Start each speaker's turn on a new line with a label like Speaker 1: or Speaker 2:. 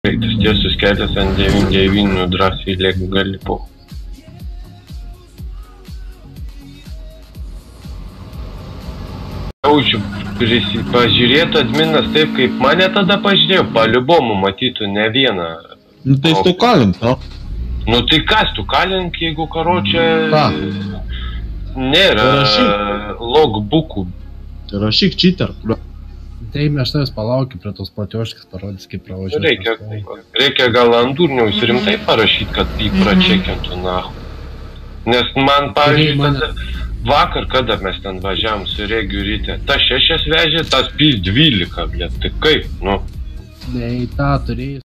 Speaker 1: Tas tiesus kelias ant 9-9 drąsiai lėk gali po. Jaučiu, pažiūrėtų adminas taip, kaip mane tada pažiūrėjo, paliubomų matytų ne vieną.
Speaker 2: Nu tai tu kalink, no?
Speaker 1: Nu tai kas tu kalink, jeigu karočią nėra logbookų.
Speaker 2: Tai rašyk cheater.
Speaker 3: Taip, aš tavęs palaukiu prie tos platioškis, parodys, kaip pravažiuoju.
Speaker 1: Reikia gal ant durniaus rimtai parašyti, kad jį pračekintų nahu. Nes man, pavyzdžiui, vakar, kada mes ten važiavom su Regiu ryte, ta 6 vežė, tas 12, blėt, tai kaip, nu?
Speaker 3: Ne, tą turėjai.